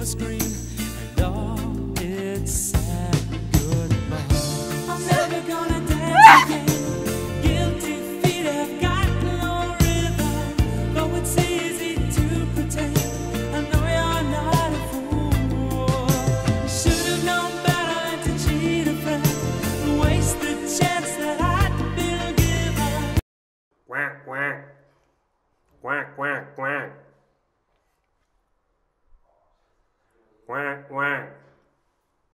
screen, and all its sad goodbye. I'm never gonna dance again. Guilty feet have got no rhythm, though it's easy to pretend. I know you're not a fool. You should have known better than to cheat a friend, waste the chance that I'd been given. Quack, quack. Quack, quack, quack. Quack, quack.